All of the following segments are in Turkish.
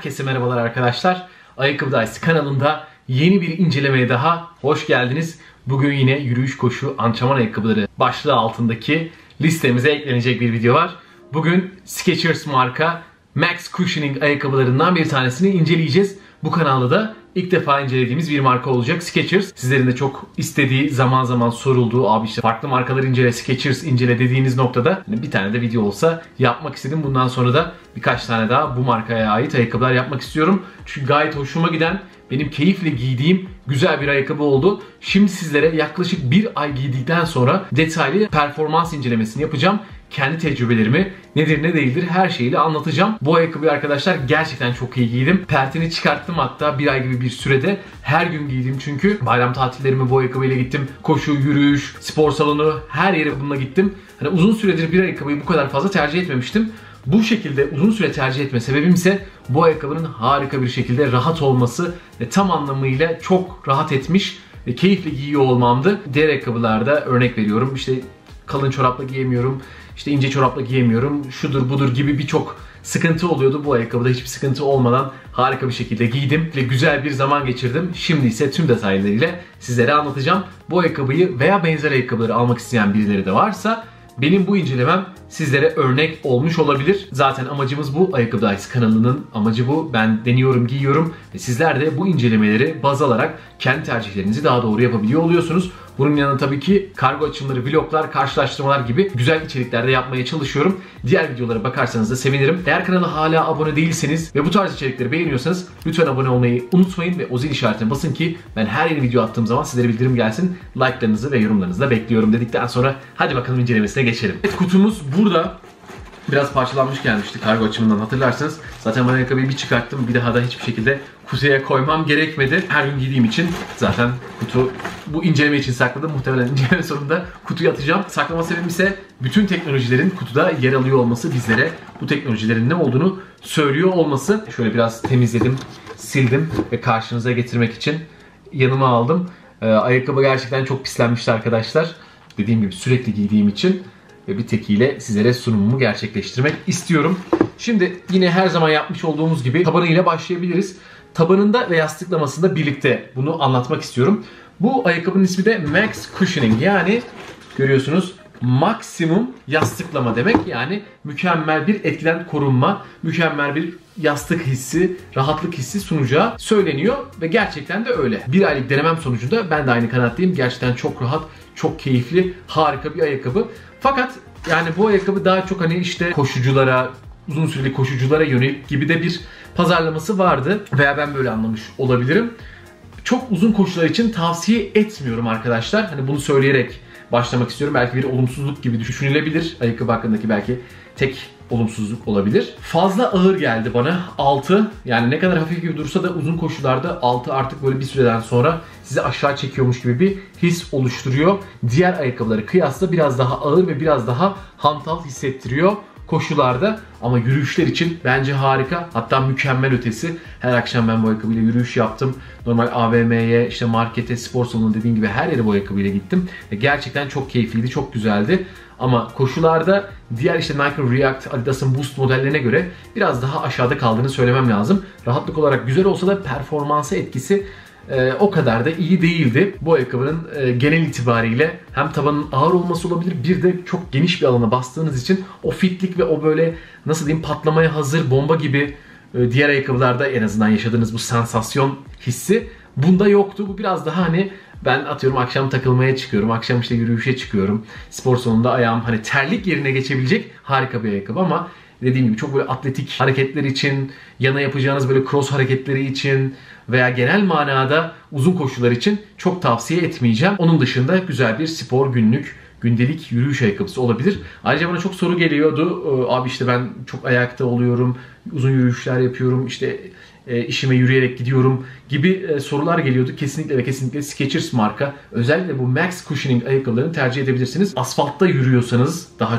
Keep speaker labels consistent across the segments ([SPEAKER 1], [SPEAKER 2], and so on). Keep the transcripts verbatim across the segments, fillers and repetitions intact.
[SPEAKER 1] Herkese merhabalar arkadaşlar. Ayakkabı Dayısı kanalında yeni bir incelemeye daha hoş geldiniz. Bugün yine yürüyüş, koşu, antrenman ayakkabıları başlığı altındaki listemize eklenecek bir video var. Bugün Skechers marka Max Cushioning ayakkabılarından bir tanesini inceleyeceğiz. Bu kanalda da ilk defa incelediğimiz bir marka olacak Skechers. Sizlerin de çok istediği, zaman zaman sorulduğu, abi işte farklı markalar incele, Skechers incele dediğiniz noktada bir tane de video olsa yapmak istedim. Bundan sonra da birkaç tane daha bu markaya ait ayakkabılar yapmak istiyorum. Çünkü gayet hoşuma giden, benim keyifle giydiğim güzel bir ayakkabı oldu. Şimdi sizlere yaklaşık bir ay giydikten sonra detaylı performans incelemesini yapacağım. Kendi tecrübelerimi nedir ne değildir her şeyiyle anlatacağım. Bu ayakkabıyı arkadaşlar gerçekten çok iyi giydim. Pertini çıkarttım, hatta bir ay gibi bir sürede her gün giydim çünkü bayram tatillerimi bu ayakkabıyla gittim. Koşu, yürüyüş, spor salonu, her yere bununla gittim. Hani uzun süredir bir ayakkabıyı bu kadar fazla tercih etmemiştim. Bu şekilde uzun süre tercih etme sebebim ise bu ayakkabının harika bir şekilde rahat olması ve tam anlamıyla çok rahat etmiş ve keyifle giyiyor olmamdı. Diğer ayakkabılarda örnek veriyorum, işte kalın çorapla giyemiyorum, işte ince çorapla giyemiyorum, şudur budur gibi birçok sıkıntı oluyordu. Bu ayakkabıda hiçbir sıkıntı olmadan harika bir şekilde giydim ve güzel bir zaman geçirdim. Şimdi ise tüm detaylarıyla sizlere anlatacağım. Bu ayakkabıyı veya benzer ayakkabıları almak isteyen birileri de varsa benim bu incelemem sizlere örnek olmuş olabilir. Zaten amacımız bu. Ayakkabı Dayısı kanalının amacı bu. Ben deniyorum, giyiyorum ve sizler de bu incelemeleri baz alarak kendi tercihlerinizi daha doğru yapabiliyor oluyorsunuz. Bunun yanında tabii ki kargo açımları, vloglar, karşılaştırmalar gibi güzel içerikler de yapmaya çalışıyorum. Diğer videolara bakarsanız da sevinirim. Eğer kanala hala abone değilseniz ve bu tarz içerikleri beğeniyorsanız lütfen abone olmayı unutmayın ve o zil işaretine basın ki ben her yeni video attığım zaman sizlere bildirim gelsin. Like'larınızı ve yorumlarınızı da bekliyorum dedikten sonra hadi bakalım incelemesine geçelim. Evet, kutumuz burada. Biraz parçalanmış gelmişti kargo açımından, hatırlarsınız. Zaten ben ayakkabıyı bir çıkarttım, bir daha da hiçbir şekilde kutuya koymam gerekmedi. Her gün giydiğim için zaten kutu bu inceleme için sakladım. Muhtemelen inceleme sonunda kutuya atacağım. Saklama sebebim ise bütün teknolojilerin kutuda yer alıyor olması, bizlere bu teknolojilerin ne olduğunu söylüyor olması. Şöyle biraz temizledim, sildim ve karşınıza getirmek için yanıma aldım. Ee, ayakkabı gerçekten çok pislenmişti arkadaşlar. Dediğim gibi sürekli giydiğim için ve bir tekiyle sizlere sunumumu gerçekleştirmek istiyorum. Şimdi yine her zaman yapmış olduğumuz gibi tabanıyla başlayabiliriz. Tabanında ve yastıklamasında birlikte bunu anlatmak istiyorum. Bu ayakkabının ismi de Max Cushioning, yani görüyorsunuz maksimum yastıklama demek. Yani mükemmel bir etkiden korunma, mükemmel bir yastık hissi, rahatlık hissi sunacağı söyleniyor ve gerçekten de öyle. Bir aylık denemem sonucunda ben de aynı kanaatteyim. Gerçekten çok rahat, çok keyifli, harika bir ayakkabı. Fakat yani bu ayakkabı daha çok hani işte koşuculara, uzun süreli koşuculara yönelik gibi de bir pazarlaması vardı veya ben böyle anlamış olabilirim. Çok uzun koşular için tavsiye etmiyorum arkadaşlar. Hani bunu söyleyerek başlamak istiyorum. Belki bir olumsuzluk gibi düşünülebilir. Ayakkabı hakkındaki belki tek olumsuzluk olabilir. Fazla ağır geldi bana. altı, yani ne kadar hafif gibi dursa da uzun koşularda altı artık böyle bir süreden sonra sizi aşağı çekiyormuş gibi bir his oluşturuyor. Diğer ayakkabıları kıyasla biraz daha ağır ve biraz daha hantal hissettiriyor koşularda, ama yürüyüşler için bence harika, hatta mükemmel ötesi. Her akşam ben bu ayakkabıyla yürüyüş yaptım. Normal A V M'ye, işte markete, spor salonuna, dediğim gibi her yere bu ayakkabıyla gittim ve gerçekten çok keyifliydi, çok güzeldi. Ama koşularda diğer işte Nike React, Adidas'ın Boost modellerine göre biraz daha aşağıda kaldığını söylemem lazım. Rahatlık olarak güzel olsa da performansa etkisi Ee, o kadar da iyi değildi. Bu ayakkabının e, genel itibariyle hem tabanın ağır olması olabilir, bir de çok geniş bir alana bastığınız için o fitlik ve o böyle nasıl diyeyim patlamaya hazır bomba gibi e, diğer ayakkabılarda en azından yaşadığınız bu sansasyon hissi bunda yoktu. Bu biraz daha hani ben atıyorum akşam takılmaya çıkıyorum, akşam işte yürüyüşe çıkıyorum, spor salonunda ayağım hani terlik yerine geçebilecek harika bir ayakkabı, ama dediğim gibi çok böyle atletik hareketler için, yana yapacağınız böyle cross hareketleri için veya genel manada uzun koşular için çok tavsiye etmeyeceğim. Onun dışında güzel bir spor, günlük, gündelik yürüyüş ayakkabısı olabilir. Ayrıca bana çok soru geliyordu. Abi işte ben çok ayakta oluyorum, uzun yürüyüşler yapıyorum, işte işime yürüyerek gidiyorum gibi sorular geliyordu. Kesinlikle ve kesinlikle Skechers marka, özellikle bu Max Cushioning ayakkabılarını tercih edebilirsiniz. Asfaltta yürüyorsanız daha çok,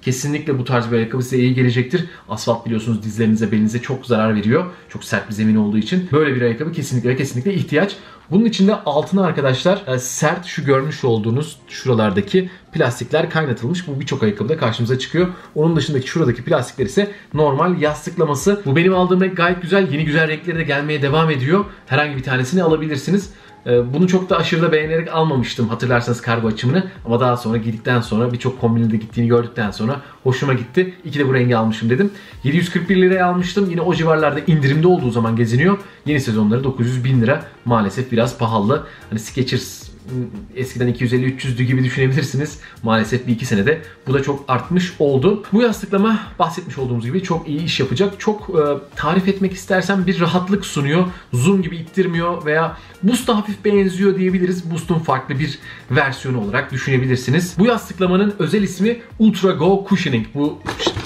[SPEAKER 1] Kesinlikle bu tarz bir ayakkabı size iyi gelecektir. Asfalt biliyorsunuz dizlerinize, belinize çok zarar veriyor. Çok sert bir zemin olduğu için. Böyle bir ayakkabı kesinlikle ve kesinlikle ihtiyaç. Bunun içinde altına arkadaşlar sert şu görmüş olduğunuz şuralardaki plastikler kaynatılmış. Bu birçok ayakkabıda karşımıza çıkıyor. Onun dışındaki şuradaki plastikler ise normal yastıklaması. Bu benim aldığım renk gayet güzel. Yeni güzel renkleri de gelmeye devam ediyor. Herhangi bir tanesini alabilirsiniz. Bunu çok da aşırı da beğenerek almamıştım hatırlarsanız kargo açımını. Ama daha sonra giydikten sonra birçok kombinin de gittiğini gördükten sonra hoşuma gitti. İki de bu rengi almışım dedim. yedi yüz kırk bir liraya almıştım. Yine o civarlarda indirimde olduğu zaman geziniyor. Yeni sezonları dokuz yüz bin lira. Maalesef biraz pahalı. Hani Skechers eskiden iki yüz elli üç yüzdü gibi düşünebilirsiniz. Maalesef bir iki senede bu da çok artmış oldu. Bu yastıklama bahsetmiş olduğumuz gibi çok iyi iş yapacak. Çok e, tarif etmek istersem bir rahatlık sunuyor. Zoom gibi ittirmiyor veya Boost'a hafif benziyor diyebiliriz. Boost'un farklı bir versiyonu olarak düşünebilirsiniz. Bu yastıklamanın özel ismi Ultra Go Cushioning. Bu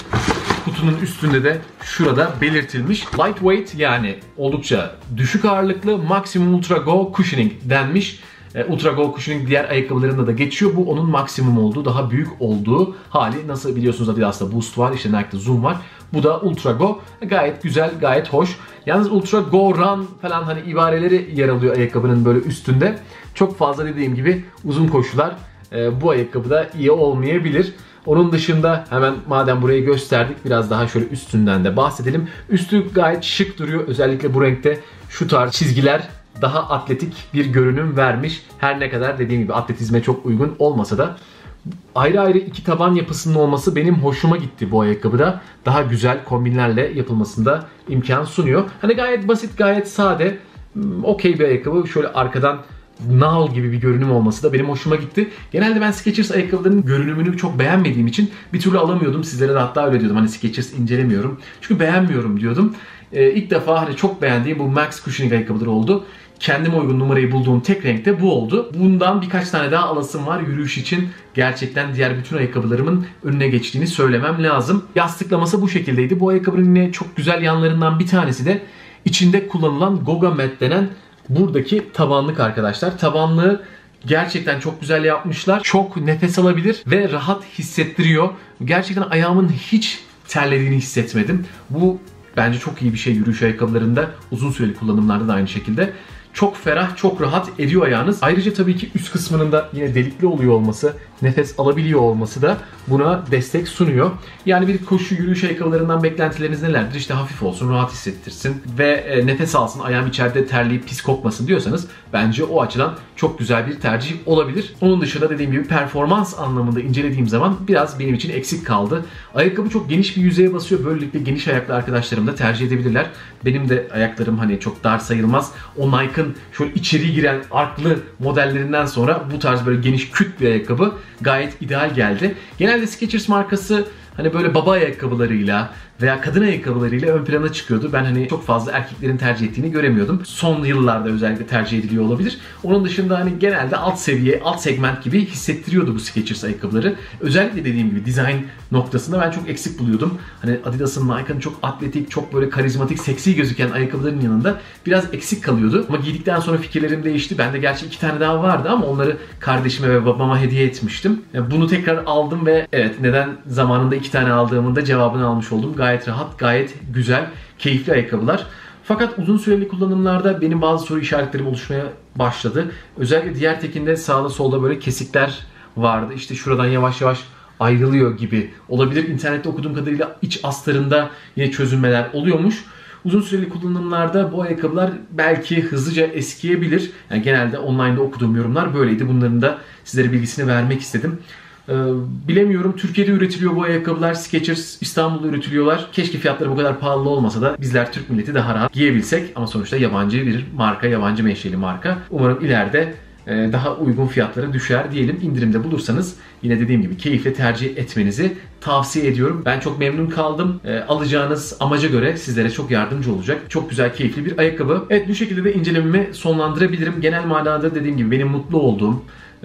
[SPEAKER 1] kutunun üstünde de şurada belirtilmiş. Lightweight yani oldukça düşük ağırlıklı, Maximum Ultra Go Cushioning denmiş. Ultra Go Cushioning diğer ayakkabılarında da geçiyor. Bu onun maksimum olduğu, daha büyük olduğu hali. Nasıl biliyorsunuz Adidas'ta Boost var, işte Nike'da Zoom var. Bu da Ultra Go. Gayet güzel, gayet hoş. Yalnız Ultra Go Run falan hani ibareleri yer alıyor ayakkabının böyle üstünde. Çok fazla dediğim gibi uzun koşular e, bu ayakkabıda iyi olmayabilir. Onun dışında hemen madem burayı gösterdik biraz daha şöyle üstünden de bahsedelim. Üstü gayet şık duruyor. Özellikle bu renkte şu tarz çizgiler daha atletik bir görünüm vermiş. Her ne kadar dediğim gibi atletizme çok uygun olmasa da ayrı ayrı iki taban yapısının olması benim hoşuma gitti bu ayakkabıda. Daha güzel kombinlerle yapılmasında imkan sunuyor. Hani gayet basit, gayet sade, okey bir ayakkabı. Şöyle arkadan nal gibi bir görünüm olması da benim hoşuma gitti. Genelde ben Skechers ayakkabılarının görünümünü çok beğenmediğim için bir türlü alamıyordum. Sizlere de hatta öyle diyordum. Hani Skechers incelemiyorum. Çünkü beğenmiyorum diyordum. Ee, ilk defa hani çok beğendiğim bu Max Cushioning ayakkabıları oldu. Kendime uygun numarayı bulduğum tek renk de bu oldu. Bundan birkaç tane daha alasım var yürüyüş için. Gerçekten diğer bütün ayakkabılarımın önüne geçtiğini söylemem lazım. Yastıklaması bu şekildeydi. Bu ayakkabının yine çok güzel yanlarından bir tanesi de içinde kullanılan Goga Mat denen buradaki tabanlık arkadaşlar. Tabanlığı gerçekten çok güzel yapmışlar. Çok nefes alabilir ve rahat hissettiriyor. Gerçekten ayağımın hiç terlediğini hissetmedim. Bu bence çok iyi bir şey yürüyüş ayakkabılarında. Uzun süreli kullanımlarda da aynı şekilde. Çok ferah, çok rahat ediyor ayağınız. Ayrıca tabii ki üst kısmının da yine delikli oluyor olması, nefes alabiliyor olması da buna destek sunuyor. Yani bir koşu, yürüyüş ayakkabılarından beklentileriniz nelerdir? İşte hafif olsun, rahat hissettirsin ve nefes alsın, ayağım içeride terleyip pis kokmasın diyorsanız bence o açıdan çok güzel bir tercih olabilir. Onun dışında dediğim gibi performans anlamında incelediğim zaman biraz benim için eksik kaldı. Ayakkabı çok geniş bir yüzeye basıyor. Böylelikle geniş ayaklı arkadaşlarım da tercih edebilirler. Benim de ayaklarım hani çok dar sayılmaz. O Nike'ın şöyle içeri giren arklı modellerinden sonra bu tarz böyle geniş küt bir ayakkabı gayet ideal geldi. Genelde Skechers markası hani böyle baba ayakkabılarıyla veya kadın ayakkabılarıyla ön plana çıkıyordu. Ben hani çok fazla erkeklerin tercih ettiğini göremiyordum. Son yıllarda özellikle tercih ediliyor olabilir. Onun dışında hani genelde alt seviye, alt segment gibi hissettiriyordu bu Skechers ayakkabıları. Özellikle dediğim gibi dizayn noktasında ben çok eksik buluyordum. Hani Adidas'ın, Nike'ın çok atletik, çok böyle karizmatik, seksi gözüken ayakkabıların yanında biraz eksik kalıyordu. Ama giydikten sonra fikirlerim değişti. Bende gerçi iki tane daha vardı ama onları kardeşime ve babama hediye etmiştim. Yani bunu tekrar aldım ve evet, neden zamanında iki tane aldığımın da cevabını almış oldum. Gayet rahat, gayet güzel, keyifli ayakkabılar. Fakat uzun süreli kullanımlarda benim bazı soru işaretlerim oluşmaya başladı. Özellikle diğer tekinde sağda solda böyle kesikler vardı. İşte şuradan yavaş yavaş ayrılıyor gibi olabilir. İnternette okuduğum kadarıyla iç astarında yine çözünmeler oluyormuş. Uzun süreli kullanımlarda bu ayakkabılar belki hızlıca eskiyebilir. Yani genelde online'da okuduğum yorumlar böyleydi. Bunların da sizlere bilgisini vermek istedim. Ee, bilemiyorum. Türkiye'de üretiliyor bu ayakkabılar. Skechers İstanbul'da üretiliyorlar. Keşke fiyatları bu kadar pahalı olmasa da bizler Türk milleti daha rahat giyebilsek. Ama sonuçta yabancı bir marka, yabancı menşeli marka. Umarım ileride e, daha uygun fiyatlara düşer diyelim. İndirimde bulursanız yine dediğim gibi keyifle tercih etmenizi tavsiye ediyorum. Ben çok memnun kaldım. E, alacağınız amaca göre sizlere çok yardımcı olacak. Çok güzel, keyifli bir ayakkabı. Evet, bu şekilde de incelememi sonlandırabilirim. Genel manada dediğim gibi benim mutlu olduğum,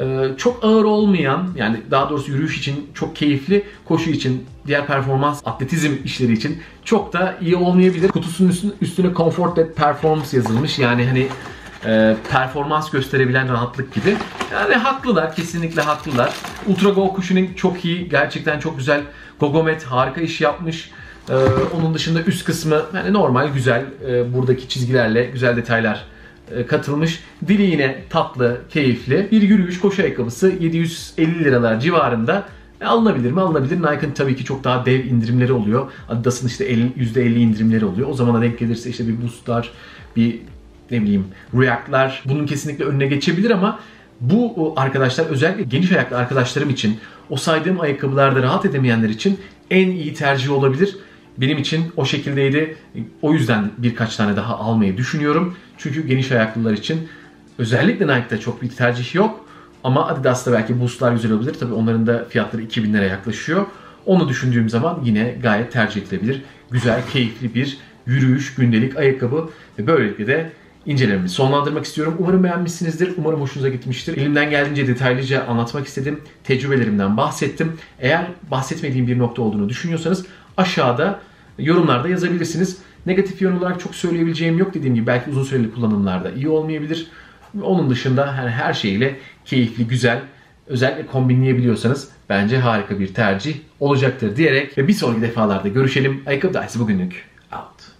[SPEAKER 1] çok ağır olmayan, yani daha doğrusu yürüyüş için çok keyifli, koşu için, diğer performans, atletizm işleri için çok da iyi olmayabilir. Kutusunun üstüne, üstüne Comfort and Performance yazılmış. Yani hani e, performans gösterebilen rahatlık gibi. Yani haklılar, kesinlikle haklılar. Ultrago Cushioning çok iyi, gerçekten çok güzel. Gogomet harika iş yapmış. Ee, onun dışında üst kısmı yani normal, güzel. Ee, buradaki çizgilerle güzel detaylar e, katılmış. Dili yine tatlı, keyifli. Bir yürüyüş koşu ayakkabısı yedi yüz elli liralar civarında. E, alınabilir mi? Alınabilir. Nike'ın tabii ki çok daha dev indirimleri oluyor. Adidas'ın işte yüzde elli indirimleri oluyor. O zamana denk gelirse işte bir Boost'lar, bir ne bileyim React'lar bunun kesinlikle önüne geçebilir ama bu arkadaşlar, özellikle geniş ayaklı arkadaşlarım için, o saydığım ayakkabılarda rahat edemeyenler için en iyi tercih olabilir. Benim için o şekildeydi. O yüzden birkaç tane daha almayı düşünüyorum. Çünkü geniş ayaklılar için özellikle Nike'da çok bir tercih yok. Ama Adidas'ta belki Boost'lar güzel olabilir. Tabii onların da fiyatları iki bin liraya yaklaşıyor. Onu düşündüğüm zaman yine gayet tercih edilebilir. Güzel, keyifli bir yürüyüş, gündelik ayakkabı ve böylelikle de İncelememi sonlandırmak istiyorum. Umarım beğenmişsinizdir. Umarım hoşunuza gitmiştir. Elimden geldiğince detaylıca anlatmak istedim. Tecrübelerimden bahsettim. Eğer bahsetmediğim bir nokta olduğunu düşünüyorsanız aşağıda yorumlarda yazabilirsiniz. Negatif yön olarak çok söyleyebileceğim yok. Dediğim gibi belki uzun süreli kullanımlarda iyi olmayabilir. Onun dışında yani her şeyle keyifli, güzel, özellikle kombinleyebiliyorsanız bence harika bir tercih olacaktır diyerek ve bir sonraki defalarda görüşelim. Ayakkabı Dayısı bugünlük out.